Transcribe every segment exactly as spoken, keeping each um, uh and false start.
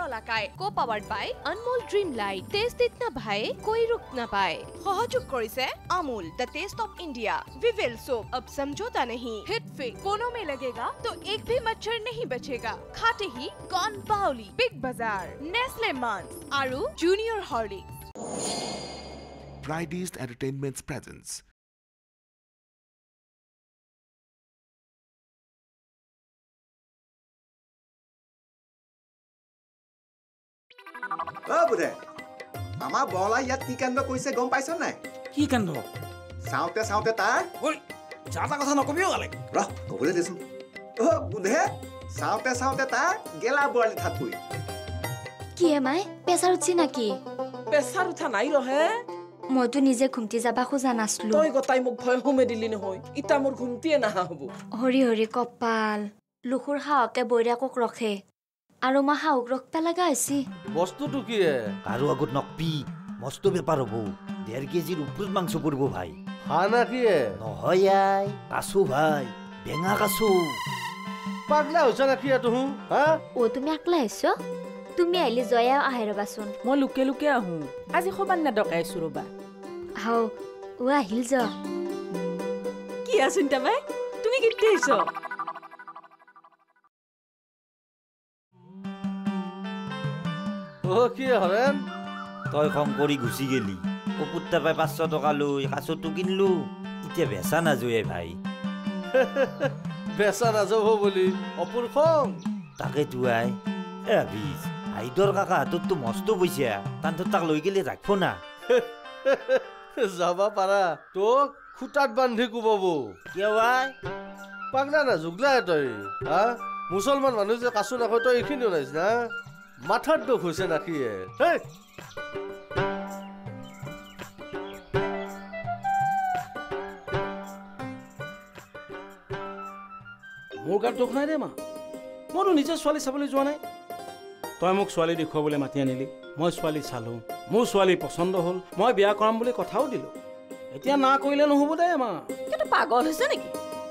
Borola Kai, co-powered by Anmol Dreamlight. Taste itna bhai, koi ruk na paye. Sahayog korise Amul, the taste of India. Revolve soap, ab samjhota nahi. Hit fix, कोनो में लगेगा तो एक भी मच्छर नहीं बचेगा. खाते ही gone Paoli, Big Bazaar, Nestle Mans, Aru Junior Horlicks. Fridays Entertainment's presence. Oh, bude. Ama bola yat ki kando koise gom paiso nai? Ki kando? Saute saute tar? Oi, jata kotha nokobio gale. Rah, kobole desu. Oh, bude. Saute saute tar gela boli thatpui. Ki emai? Pesar utsi naki? Pesar utha nai rohe? Moi to nije khumti jaba khoja naslu. Toi gotai muk bhoy home dili নহoi. Ita mor khumti na hobo. Hori hori kopal. Lukhur haake boira kok rokhe. Aru ma hauk rok pelaga aisi. বস্তু তো কি কারো আগত নকপি মস্ত ব্যাপার হবো দেড় কেজির উপর মাংস পড়বো ভাই খানা কি নহয় আই কাছু ভাই বেঙা কাছু পাগলা হইছ না কি তুহু হা ও তুমি আকলা আইছো তুমি আইলি জয়া আহে ৰবাচোন মই লুকে লুকে আহু আজি খবান না ডকাইছো ৰবা হাও ও আহিল য কি আছিনতা ভাই তুমি কিতে আইছো ও কি হরেন তই খং কৰি গুচি গেলি ওপুত্তা পাই পাঁচশ টকা লৈ কাছটো কিনলো ইতে বেচা নাজয়ে ভাই বেচা নাযাব বুলি অপুৰ খং তাকে তুয়াই এ বিজ আইদৰ কাকা হাতত তো মস্ত পইচা তান্ত তাক লৈ গেলে ৰাখব না যাবা পাৰা তোক খুটাত বান্ধি কুবাব কিয় ভাই পাগলা না জুগলা তই হা মুছলমান মানুহ যে কাছু নাখায় তই এইখিনি ওলাইছ না মাথার দুখ হয়েছে নাকি মোৰ গাত দুখ নাই ৰে মা মইতো নিজে ছোৱালী চাবলৈ যোৱা নাই তই মোক ছোৱালী দেখুৱাবলৈ মাতি আনিলি মই ছোৱালী চালো মোৰ ছোৱালী পচন্দ হ'ল মই বিয়া কৰাম বুলি কথাও দিলো এতিয়া না কৰিলে নহ'ব দে মা কিন্তু পাগল হৈছে নেকি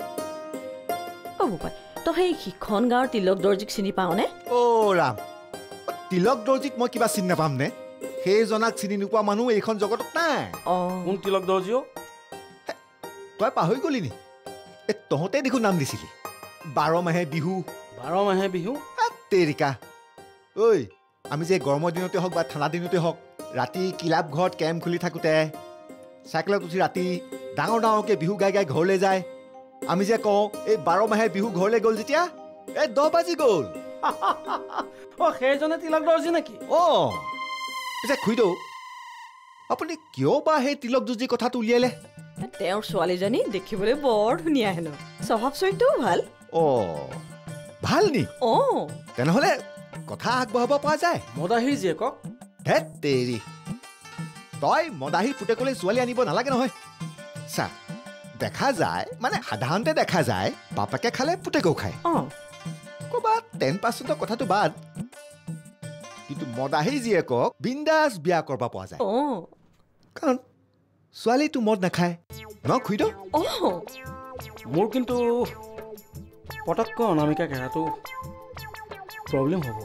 অ বোপাই তই সেই শিখন গাঁৱৰ তিলক দৰ্জিক চিনি পাওনে অ ৰাম তিলক দৰ্জিক মই কিবা চিনি নাপাম নে সেই জনাক চিনি নোপোৱা মানুহ এইখন জগতত নাই অ কোন তিলক দৰ্জিও তই পাহৰি গলি নি এ তহঁতে দেখোন নাম দিছিলি বাৰ মাহে বিহু বাৰ মাহে বিহু তেৰিকা ঐ আমি যে গৰমৰ দিনতে হওক বা ঠাণ্ডা দিনতে হওক ৰাতি কিলাপ ঘৰত কেম্প খুলি থাকোঁতে চাইকেলত উঠি ৰাতি ডাঙৰ ডাঙৰকৈ বিহু গাই গাই ঘৰলৈ যায় আমি যে কওঁ এই বাৰ মাহে বিহু ঘৰলৈ গ'ল যেতিয়া এই দহ বাজি গ'ল অ সেইজনে তিলক দৰ্জি নেকি অ পিছে খুইদেউ আপুনি কিয় বা সেই তিলক দৰ্জি কথাটো উলিয়ালে তেওঁৰ ছোৱালীজনী দেখিবলৈ বৰ ধুনীয়া হেনো স্বভাৱ চৰিত্ৰও ভাল অ ভাল নি অ তেনেহ'লে কথা আগবঢ়াব পৰা যায় মদাহী জীয়েকক হে তেৰি তই মদাহী পুতেকলৈ ছোৱালী আনিব নালাগে নহয় চা দেখা যায় মানে সাধাৰণতে দেখা যায় বাপেকে খালে পুতেকেও খায় অ ক'ৰবাত টেন পাৰ্চেণ্টৰ কথাটো বাদ কিন্তু মদাহী জীয়েকক বিন্দাছ বিয়া কৰিব পৰা যায় অ কাৰণ ছোৱালীটো মদ নাখায় ন খুইদ অ মোৰ কিন্তু পটককৈ অনামিকা কেৰাটো প্ৰব্লেম হ'ব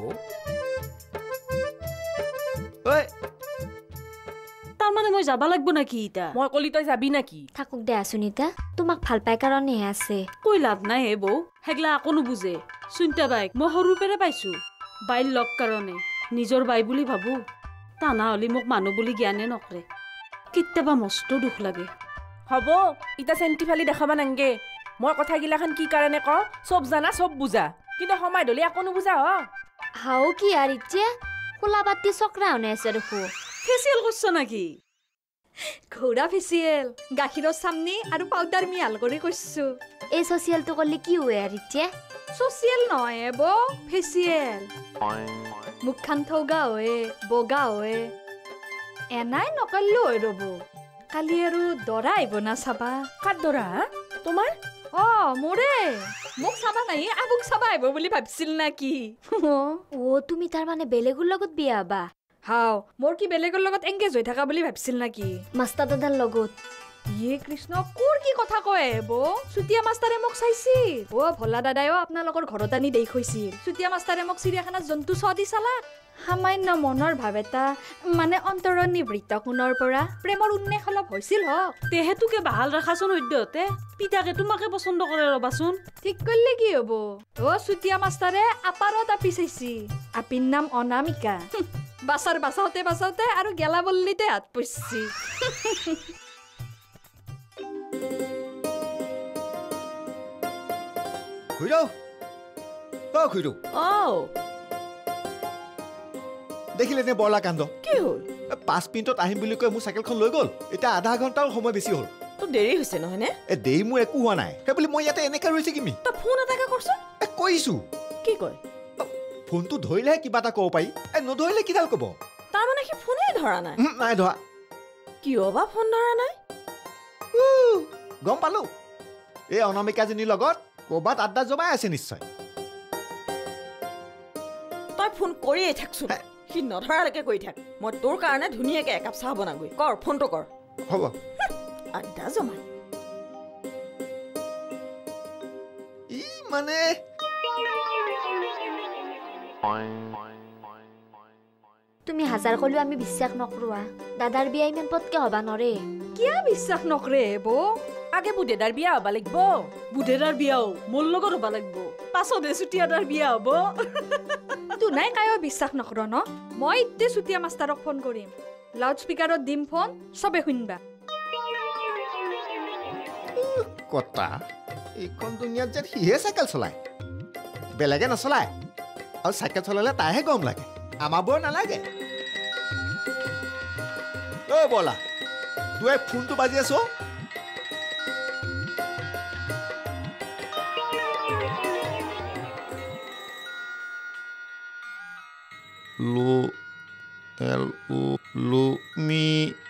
ঐ তাৰমানে মই যাব লাগিব নেকি ইতা মই কলি তই যাবি নেকি থাকক দে সুনিতা তোমাক ভাল পাই কাৰণেহে আছে কৈ লাভ নাই হে বৌ হেগলা আকো নুবুজে চিন্তা বাইক মই সৰুৰ পেৰে পাইছো বাইৰ লগ কাৰণে নিজৰ বাই বুলি ভাবো তা না হলি মোক মানুহ বুলি জ্ঞানে নকৰে কেতিয়াবা মস্ত দুখ লাগে হ'ব ইটা চেণ্টি ফালি দেখাবা নাংগে মই কথাগিলাখান কি কাৰণে ক চব জানা চব বুজা কিন্তু সময় ধলি আকো নুবুজা হ হাও কি আর ইচ্ছে খোলা বাতি চক্রা হনে আছে দেখো ফেচিয়েল করছ নাকি ঘোড়া ফেচিয়েল গাখীৰৰ চামনি আৰু পাউডাৰ মিয়াল কৰি কৰিছো এই সোশিয়ালটো করলে কি হয় আর ইচ্ছে সোশিয়েল নহয় এব ফেচিয়েল মুখখান থৌগা হয় বগা হয় এনাই নকৰিলো হয় ৰব কালি আৰু দৰা আহিব না চাবা কাত দৰা তোমাৰ অ মোৰে মোক চাবা নাই আবুক চাবা আহিব বুলি ভাবিছিল নাকি ও তুমি তাৰ মানে বেলেগৰ লগত বিয়া হবা হাও মোৰ কি বেলেগৰ লগত এংগেজ হৈ থাকা বুলি ভাবিছিল নাকি মাস্তা দাদাৰ লগত ইয়ে কৃষ্ণ কোৰ কি কথা কয় বো সুতিয়া মাষ্টাৰে মোক চাইছি ও ভলা দাদায়ও আপোনালোকৰ ঘৰত আনি দেই কৈছিল সুতিয়া মাষ্টাৰে মোক চিৰিয়াখানাত জন্তু চ দি চালা সামান্য মনৰ ভাৱ এটা মানে অন্তৰৰ নিবৃত্ত কোণৰ পৰা প্ৰেমৰ উন্মেষ অলপ হৈছিল হওক তেহেতুকে বাহাল ৰাখাচোন সদ্যহতে পিতাকে তোমাকে পচন্দ কৰে ৰবাচোন ঠিক কৰিলে কি হ'ব অ সুতিয়া মাষ্টাৰে আপাৰত আপি চাইছি আপিৰ নাম অনামিকা বাছাৰ বাচাওতে বাচাওতে আৰু গেলা বল্লিতে হাত পইছি খুইৰো অ খুইৰো অ দেখিলে নে বৰলা কাণ্ড কি হ'ল পাঁচ মিনিটত আহিম বুলি কৈ মোৰ চাইকেলখন লৈ গ'ল এতিয়া আধা ঘণ্টাও সময় বেছি হ'ল তোৰ দেৰি হৈছে নহয়নে এ দেৰি মোৰ একো হোৱা নাই সেই বুলি মই ইয়াতে এনেকৈ ৰৈছে কিমি তই ফোন এটাকে কৰচোন এ কৈছোঁ কি কয় ফোনটো ধৰিলেহে কিবা এটা ক'ব পাৰি এ নধৰিলে কিডাল ক'ব তাৰমানে সি ফোনেই ধৰা নাই নাই ধৰা কিয় বা ফোন ধৰা নাই গম পালোঁ এই অনামিকাজনীৰ লগত ক'ৰবাত আড্ডা জমাই আছে নিশ্চয় তই ফোন কৰিয়ে থাকচোন সি নধৰালৈকে কৰি থাক মই তোৰ কাৰণে ধুনীয়াকৈ একাপ চাহ বনাগৈ কৰ ফোনটো কৰ হ'ব আড্ডা জমাই ই মানে তুমি হাজাৰ কলেও আমি বিশ্বাস নকৰোৱা দাদাৰ বিয়া ইমান পটকে হবা নৰে কিয় বিশ্বাস নকৰে বো আগে বুধেদাৰ বিয়া হবা লাগিব বুধেদাৰ বিয়াও মোৰ লগত হবা লাগিব পাছতে চুটিয়াদাৰ বিয়া হ'ব তো নাই কায়ো বিশ্বাস নকৰ ন মই ইতে চুতিয়া মাষ্টাৰক ফোন কৰিম লাউড স্পীকাৰত দিম ফোন সবে শুনবা কটা এইখন দুনিয়াত যে সিহে চাইকেল চলায় বেলেগে নচলায় আৰু চাইকেল চলালে তাইহে গম লাগে আমাৰ বৰ নালাগে অ বলা দুৱে ফোনটো বাজি আছো লো এল ও লো মি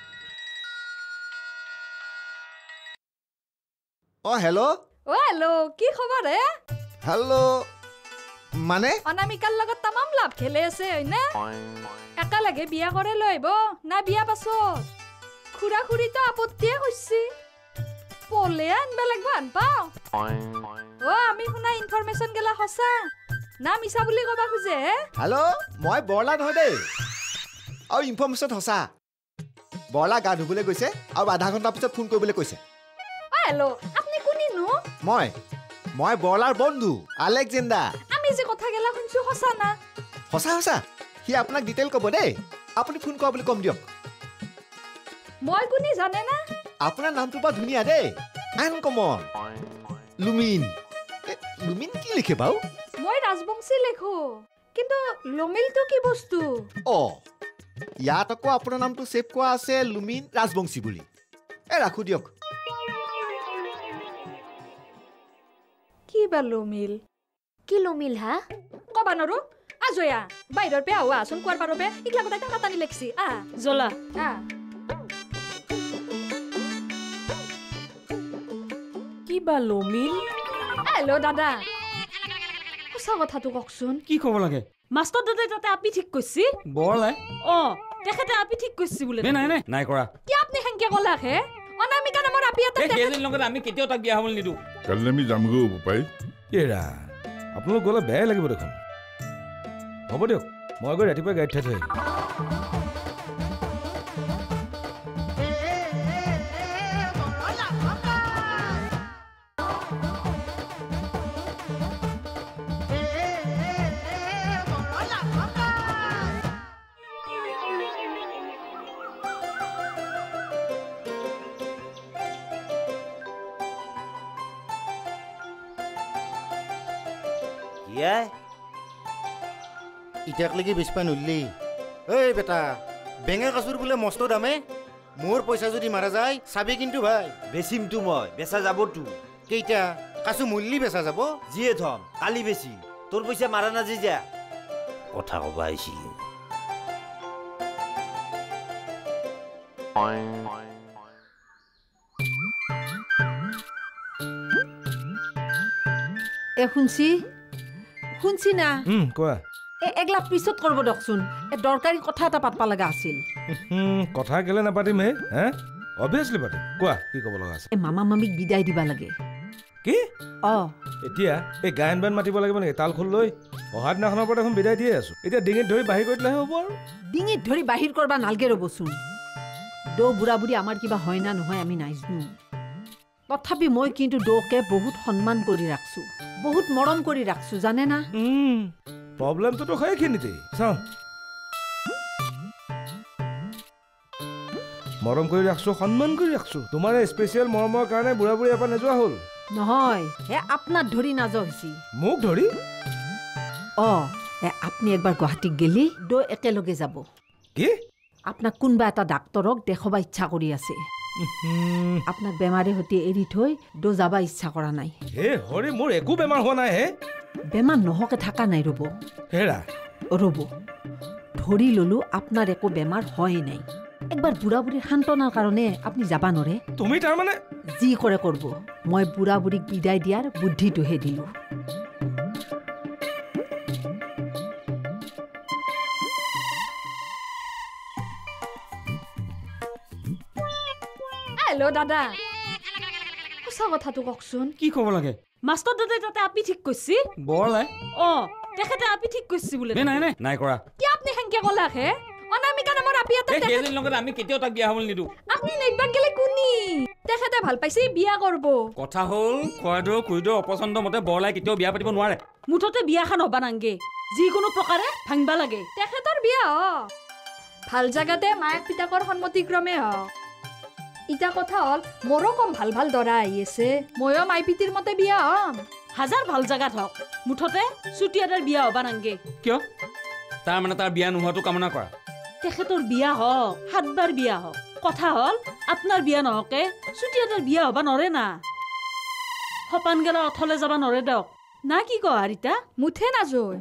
অ হেল্ল' অ হেল্ল' কি খবৰ হে হেল্ল' মানে অনামিকাৰ লগত তামাম লাভ খেলে আছে হয়নে একেলগে বিয়া কৰে লৈ আহিব না বিয়া পাছত খুৰা খুৰীতো আপত্তিয়ে কৈছি পলে আনবা লাগব আন পাও অ আমি শুনা ইনফৰমেশ্যন গেলা সঁচা না মিছা বুলি কবা খোজে হেল্ল' মই বৰলা নহয় দেই আৰু ইনফৰমেশ্যন সঁচা বৰলা গা ধুবলৈ গৈছে আৰু আধা ঘণ্টাৰ পিছত ফোন কৰিবলৈ কৈছে অ হেল্ল' আপুনি কোনিনো মই মই বৰলাৰ বন্ধু আলেকজেণ্ডাৰ আমি যে কথা গেলা শুনছো সঁচা না সঁচা সঁচা সি আপোনাক ডিটেইল ক'ব দেই আপুনি ফোন কৰা বুলি কম দিয়ক মই কোনি জানে না আপোনাৰ নামটো বৰ ধুনীয়া দেই আনকমন লুমিন লুমিন কি লিখে বাৰু মই ৰাজবংশী লেখো কিন্তু লমিলটো কি বস্তু অ ইয়াত আকৌ আপোনাৰ নামটো ছেভ কৰা আছে লুমিন ৰাজবংশী বুলি এ ৰাখো দিয়ক কি বা লমিল কি লমিল হা কবা নৰো আজয়া বাহিৰৰ পে আহা আচোন কোৱাৰ পাৰৰ পে ইকলা গোটাই টাকা টানি লেখছি আ জলা আ কি বা লমিল হেল্ল' দাদা সঁচা কথাটো কওকচোন কি ক'ব লাগে মাষ্টৰ দাদাই তাতে আপি ঠিক কৈছি বৰলাই অ তেখেতে আপি ঠিক কৈছি বোলে নাই নাই নাই কৰা কি আপনি হেংকে কলাক হে অনামিকা নামৰ আপি এটা সেইজনীৰ লগত আমি কেতিয়াও তাক বিয়া হ'বলৈ নিদিওঁ কালি আমি যামগৈ বোপাই এৰা আপোনালোক গ'লে বেয়াই লাগিব দেখোন হ'ব দিয়ক মই গৈ ৰাতিপুৱা গাড়ীত ঠাই থৈ ইটাক লাগি বেচপা নল্লি ঐ বেটা বেঙা কাচুৰ বোলে মস্ত দামে মোৰ পইচা যদি মাৰা যায় চাবি কিন্তু ভাই বেচিমতো মই বেচা যাবতো কেইটা কাচু মূল্যি বেচা যাব যিয়ে থম কালি বেচি তোৰ পইচা মাৰা নাযায় যা কথা ক'ব আহিছি এ শুনছি শুনছি না কোৱা এগলা পিছত কৰিব দকচোন এ দৰকাৰী কথা এটা পাতবা লগা আছিল কথা কেলে নাপাতিম হে হে অবভিয়াছলি পাতিম কোৱা কি ক'ব লগা আছে এই মামা মামিক বিদায় দিবা লাগে কি অ এতিয়া এই গায়ন বায়ন মাতিব লাগিব নেকি তাল খোল লৈ অহা দিনাখনৰ পৰা দেখোন বিদায় দিয়ে আছো এতিয়া ডিঙিত ধৰি বাহিৰ কৰি দিলেহে হ'ব আৰু ডিঙিত ধৰি বাহিৰ কৰবা নালগে ৰ'বচোন দৌ বুঢ়া বুঢ়ী আমাৰ কিবা হয় না নহয় আমি নাজানো তথাপি মই কিন্তু দৌকে বহুত সন্মান কৰি ৰাখছো বহুত মৰম কৰি ৰাখছো জানে না প্ৰব্লেমটোতো সেইখিনিতে চাওঁ মৰম কৰি ৰাখছো সন্মান কৰি ৰাখছো তোমাৰ স্পেচিয়েল মৰমৰ কাৰণে বুঢ়া বুঢ়ী এপাৰ নোযোৱা হ'ল নহয় হে আপনাৰ ধৰি নাযোৱা হৈছি মোক ধৰি অ এ আপুনি একবাৰ গুৱাহাটীত গেলি দৌ একেলগে যাব কি আপোনাক কোনোবা এটা ডাক্তৰক দেখাবা ইচ্ছা কৰি আছে আপোনাক বেমাৰে সৈতে এৰি থৈ দৌ যাবা ইচ্ছা কৰা নাই হে হৰি মোৰ একো বেমাৰ হোৱা নাই হে বেমাৰ নহকে থকা নাই ৰ'ব হেৰা ৰ'ব ধৰি ললো আপোনাৰ একো বেমাৰ হয় নাই একবাৰ বুঢ়া বুঢ়ীৰ সান্তনাৰ কাৰণে আপুনি যাবা নৰে তুমি তাৰমানে যি কৰে কৰিব মই বুঢ়া বুঢ়ীক বিদায় দিয়াৰ বুদ্ধিটোহে দিলোঁ হেল্ল' দাদা সঁচা কথাটো কওকচোন কি ক'ব লাগে মাষ্টৰ দাদাই তাতে আপি ঠিক কৰিছি বৰলাই অ তেখেতে আপি ঠিক কৰিছি বোলে নাই নাই নাই কৰা কি আপুনি হেংকে ক'লা হে অনামিকা নামৰ আপি এটা তেখেতৰ লগত আমি কেতিয়াও তাক বিয়া হ'বলৈ নিদো আপুনি নেকবাক গেলে কোনি তেখেতে ভাল পাইছে বিয়া কৰিব কথা হ'ল খোৱাদৰ কুইদৰ অপচন্দ মতে বৰলাই কেতিয়াও বিয়া পাতিব নোৱাৰে মুঠতে বিয়াখন হ'ব নাংগে যিকোনো প্ৰকাৰে ভাঙবা লাগে তেখেতৰ বিয়া হ ভাল জাগাতে মায়েক পিতাকৰ সন্মতিক্ৰমে হ ইটা কথা হ'ল মোৰো কম ভাল ভাল দৰা আহি আছে ময়ো মাই পিতিৰ মতে বিয়া হম হাজাৰ ভাল জাগাত হওক মুঠতে চুটিয়াদাৰ বিয়া হ'ব নাংগে কিয় তাৰ মানে তাৰ বিয়া নোহোৱাটো কামনা কৰা তেখেতৰ বিয়া হওক সাতবাৰ বিয়া হওক কথা হ'ল আপোনাৰ বিয়া নহকে চুটিয়াদাৰ বিয়া হ'ব নৰে না সপান গেলা অথলে যাবা নৰে দিয়ক না কি কয় হাৰিতা মুঠে নাজয়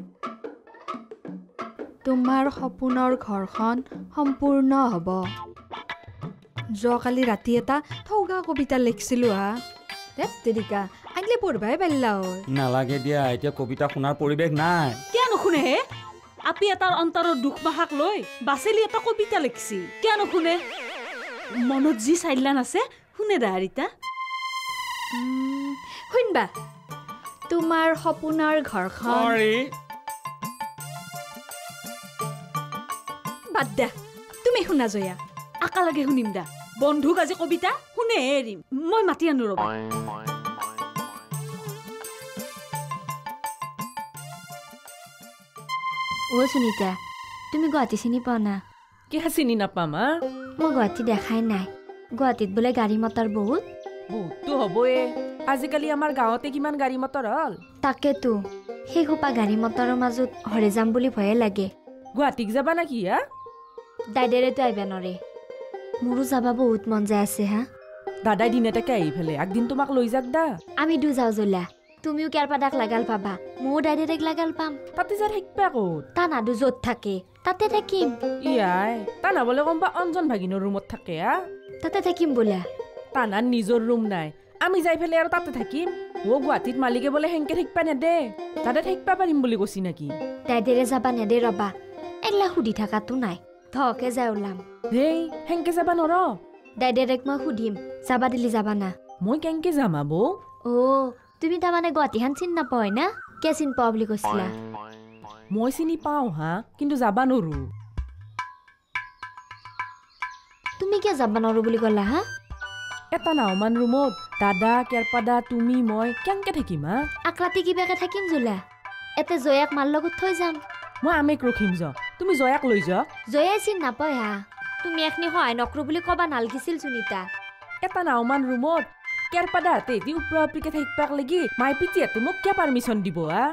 তোমাৰ সপোনৰ ঘৰখন সম্পূৰ্ণ হ'ব যোৱাকালি ৰাতি এটা ঠৌগা কবিতা লিখিছিলো হা দে তেৰিকা আগলে পঢ়বাই পাৰিলা হয় নালাগে দিয়া এতিয়া কবিতা শুনাৰ পৰিৱেশ নাই কিয় নুশুনে হে আপি এটাৰ অন্তৰৰ দুখ মাহাক লৈ বাচেলি এটা কবিতা লিখছি কিয় নুশুনে মনত যি চাইলান আছে শুনে দা হাৰিতা শুনবা তোমাৰ সপোনৰ ঘৰখন বাদ দা তুমি শুনা জয়া আকালাগে শুনিম দা বন্ধুক আজি কবিতা শুনে এৰিম মই মাতি আনো ৰবা অ সুনিতা তুমি গুৱাহাটী চিনি পাও না কি চিনি নাপাম হা মই গুৱাহাটী দেখাই নাই গুৱাহাটীত বোলে গাড়ী মটৰ বহুত বহুতটো হ'বয়ে আজিকালি আমাৰ গাঁৱতে কিমান গাড়ী মটৰ হ'ল তাকেতো সেই সোপা গাড়ী মটৰৰ মাজত হৰে যাম বুলি ভয়ে লাগে গুৱাহাটীক যাবা না কি হা দাইদেৰেতো আহিবা নৰে মোৰো যাবা বহুত মন যায় আছে হা দাদাই দিনেটাকে আহি ফেলে একদিন তোমাক লৈ যাক দা আমি দু যাও জলা তুমিও কেয়াৰ পাদাক লাগাল পাবা ময়ো দাইদেৰেক লাগাল পাম তাতে যা থাকিবা ক'ত তা নাদু য'ত থাকে তাতে থাকিম ইয়াই তা নাবলে গম পা অঞ্জন ভাগিনৰ ৰুমত থাকে হা তাতে থাকিম বোলা তানাৰ নিজৰ ৰুম নাই আমি যাই ফেলে আৰু তাতে থাকিম ও গুৱাহাটীত মালিকে বোলে হেংকে থাকিবা নেদে তাতে থাকিবা পাৰিম বুলি কৈছি নেকি দাইদেৰে যাবা নেদে ৰবা এগলা সুধি থাকাতো নাই ধকে যাই ওলাম দেই হেংকে যাবা নৰ দাইদেৰেক মই সুধিম যাবা দিলি যাবা না মই কেংকে যাম আবৌ অ তুমি তাৰমানে গুৱাহাটীখন চিনি নাপায় না কে চিনি পাওঁ বুলি কৈছিলা মই চিনি পাওঁ হা কিন্তু যাবা নৰো তুমি কিয় যাবা নৰো বুলি ক'লা হা এটা নাওমান ৰুমত দাদা কেৰপাদা তুমি মই কেংকে থাকিম হা আকৰাতি কিবাকে থাকিম জোলা এতে জয়াক মাৰ লগত থৈ যাম মই আমেক ৰখিম য তুমি জয়াক লৈ যা জয়াই চিনি নাপায় হা তুমি এখনি সহায় নকৰো বুলি কবা নালগিছিল সুনিতা এটা নাওমান ৰুমত কেৰপাদা হাতে এটি উপৰা উপৰিকে থাকিবাক লাগি মাই পিতিয়াতে মোক কিয় পাৰ্মিশ্যন দিব হা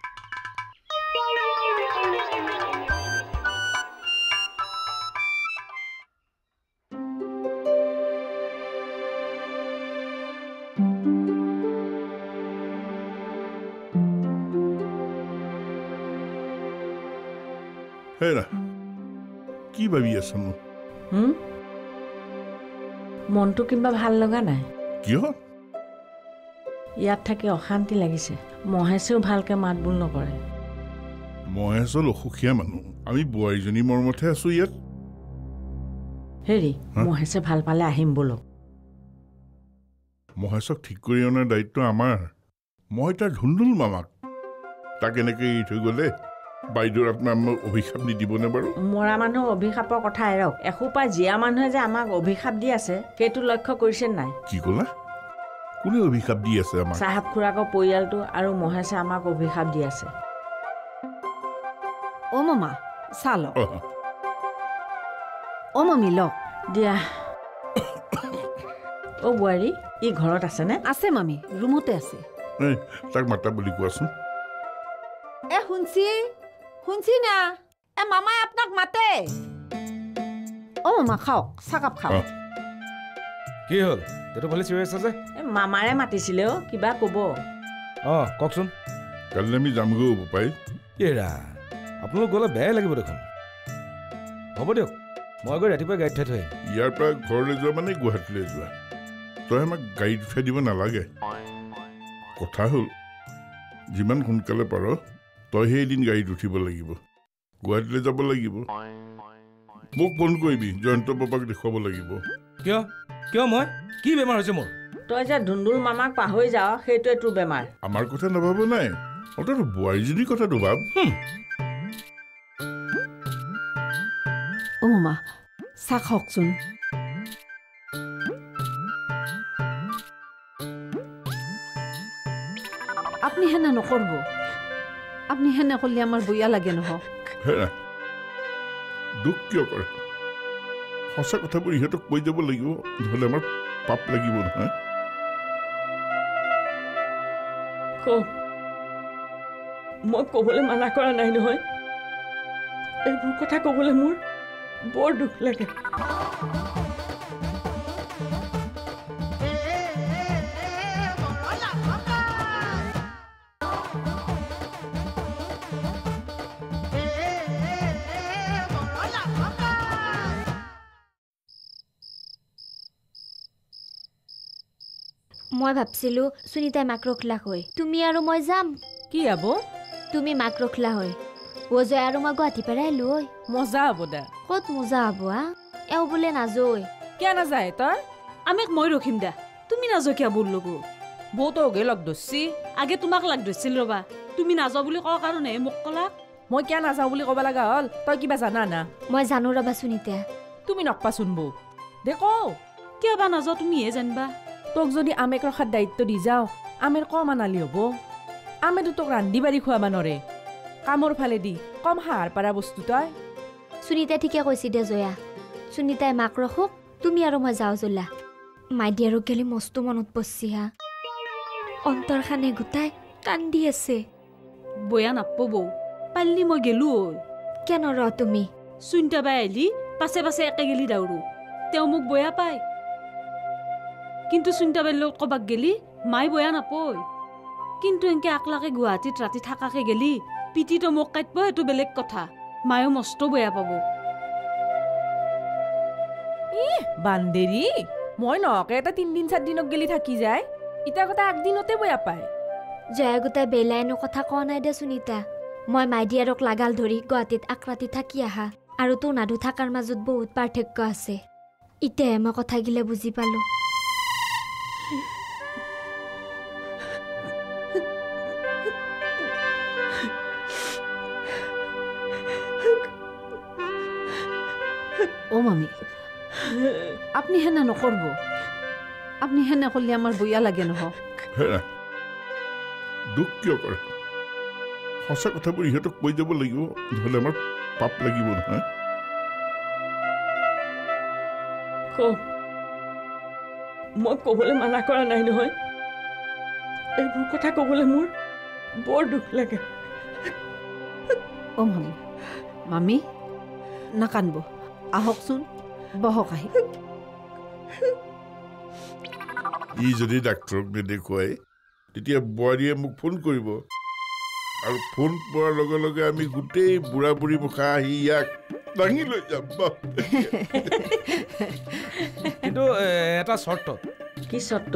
হেৰা কি ভাবি আছ হুম মনটো কিবা ভাল লগা নাই কিয় ইয়াত থাকি অশান্তি লাগিছে মহেশেও ভালকে মাত বোল নকৰে মহেশ হ'ল অসুখীয়া মানুহ আমি বোৱাৰীজনী মৰমতহে আছো ইয়াত হেৰি মহেশে ভাল পালে আহিম বলক মহেশক ঠিক কৰি অনাৰ দায়িত্ব আমাৰ মই তাৰ ধুন্দুল মামাক তাক এনেকে এৰি থৈ গ'লে বাইদেউৰ আত্মা আমাক অভিশাপ নিদিবনে বাৰু মৰা মানুহ অভিশাপৰ কথা এৰক এসোপা জীয়া মানুহে যে আমাক অভিশাপ দি আছে সেইটো লক্ষ্য কৰিছে নাই কি ক'লা কোনে অভিশাপ দি আছে আমাক চাহাব খুৰাকৰ পৰিয়ালটো আৰু মহেশে আমাক অভিশাপ দি আছে অ মামা চাল অ মামী লওক দিয়া অ বোৱাৰী ই ঘৰত আছেনে আছে মামী ৰুমতে আছে তাক মাতা বুলি কোৱাচোন এ শুনছি শুনছি না এ মামাই আপোনাক মাতে অ মামা খাওক চাকাপ খাওক কি হ'ল তেটো ভালে চিঞৰি আছে যে মামাৰে মাতিছিলে অ কিবা ক'ব অ কওকচোন কালি আমি যামগৈ পাই এৰা আপোনালোক গ'লে বেয়াই লাগিব দেখোন হ'ব দিয়ক মই গৈ ৰাতিপুৱা গাড়ীত থৈ থৈ ইয়াৰ পৰা ঘৰলৈ যোৱা মানে গুৱাহাটীলৈ যোৱা তই আমাক গাড়ীত উঠাই দিব নালাগে কথা হ'ল যিমান সোনকালে পাৰ তই সেইদিন গাড়ীত উঠিব লাগিব গুৱাহাটীলৈ যাব লাগিব মোক ফোন কৰিবি জয়ন্ত বাবাক দেখুৱাব লাগিব কিয় কিয় মই কি বেমাৰ হৈছে মোৰ তই যে ধুন্দুল মামাক পাহৰি যাৱ সেইটোৱে তোৰ বেমাৰ আমাৰ কথা নাভাব নাই অন্তত বোৱাৰীজনীৰ কথাটো ভাব অ মামা চাহ খাওকচোন আপুনি হেনে নকৰব আপুনি হেনে কৰিলে আমাৰ বয়া লাগে নহয় দুখ কিয় কৰে সঁচা কথাবোৰ ইহঁতক কৈ যাব লাগিব নহ'লে আমাৰ পাপ লাগিব নহয় মই ক'বলৈ মানা কৰা নাই নহয় এইবোৰ কথা ক'বলৈ মোৰ বৰ দুখ লাগে মই ভাবছিলো সুনিতাই মাক ৰখলা হৈ তুমি আৰু মই যাম কি হ'ব তুমি মাক ৰখলা হৈ ও জয় আৰু মই গুৱাহাটী পৰা আহিলো ঐ মজা হ'ব দে ক'ত মজা হ'ব আ এও বোলে নাজয় কিয় নাযায় তই আমেক মই ৰখিম দা তুমি নাযাও কিয় বল লগো বৌতো ওগে লগ ধৰছি আগে তোমাক লাগ ধৰছিল ৰবা তুমি নাযাও বুলি কোৱাৰ কাৰণে মোক ক'লা মই কিয় নাযাওঁ বুলি ক'ব লগা হ'ল তই কিবা জানা না মই জানো ৰবা সুনিতা তুমি নকপাচোন বৌ দে কওঁ কিয় বা নাযাও তুমিহে জানবা তোক যদি আমেক ৰখাৰ দায়িত্ব দি যাওঁ আমেৰ কম আনালি হ'ব আমেতো তোক ৰান্ধি বাঢ়ি খুৱাবা নৰে কামৰ ফালে দি কম সাহাৰ পাৰা বস্তু তই সুনিতাই ঠিকে কৈছি দে জয়া সুনিতাই মাক ৰখক তুমি আৰু মই যাওঁ জলা মাইদি আৰু গেলি মস্তো মনত পৰছি হা অন্তৰখানে গোটাই কান্দি আছে বয়া নাপ্প বৌ পাল্লি মই গেলো ঐ কেন ৰ তুমি চুইনটা বাই আহিলি পাছে পাছে একে গেলি দাউৰো তেওঁ মোক বয়া পায় কিন্তু চুইনটা বাইৰ লগত কবাক গেলি মাই বয়া নাপয় কিন্তু এনকে আকলাকে গুৱাহাটীত ৰাতি থাকাকে গেলি পিটিটো মোক কাটব সেইটো বেলেগ কথা মায়েও মস্ত বয়া পাব ই বান্দেৰি মই নকে এটা তিনদিন চাৰদিনক গেলি থাকি যায় ইটা কথা একদিনতে বয়া পায় জয়া গোটাই বেলাইনো কথা কোৱা নাই দে সুনিতা মই মাইদিয়াৰক লাগাল ধৰি গুৱাহাটীত আকৰাতি থাকি আহা আৰু তো নাদু থাকাৰ মাজত বহুত পাৰ্থক্য আছে ইতেহে মই কথা গিলে বুজি পালো ও মামি আপনি হেনে নকৰব আপনি হেনে করলে আমার বইয়া লাগে নহ দুখ কিয় কৰে সঁচা কথাবোৰ ইহঁতক কৈ যাব লাগিব নহ'লে আমাৰ পাপ লাগিব নহয় মই ক'বলৈ মানা কৰা নাই নহয় এইবোৰ কথা ক'বলৈ মোৰ বৰ দুখ লাগে ও মামি মামি নাকানব আহকচোন বহক আহি ই যদি ডাক্তৰক নেদেখুৱাই তেতিয়া বোৱাৰীয়ে মোক ফোন কৰিব আৰু ফোন পোৱাৰ লগে লগে আমি গোটেই বুঢ়া বুঢ়ী মুখা আহি ইয়াক দাঙি লৈ যাম কিন্তু এটা চৰ্ত কি চৰ্ত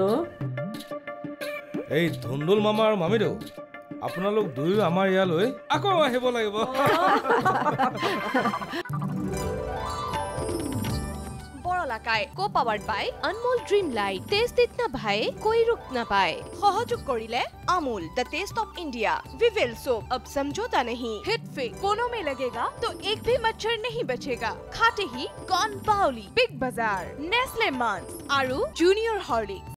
এই ধুন্দুল মামা আৰু মামিদৌ আপোনালোক দুয়ো আমাৰ ইয়ালৈ আকৌ আহিব লাগিব Borola Kai, co-powered by Unmarried Dream Light. Taste itna bhai, koi ruk na paye. Sahayog korile Amul, the taste of India. Revolves soap, ab samjhota nahi. Hit fix, कोनो में लगेगा तो एक भी मच्छर नहीं बचेगा. खाते ही gone Paoli, Big Bazaar, Nestle Mans, आरु Junior Horlicks.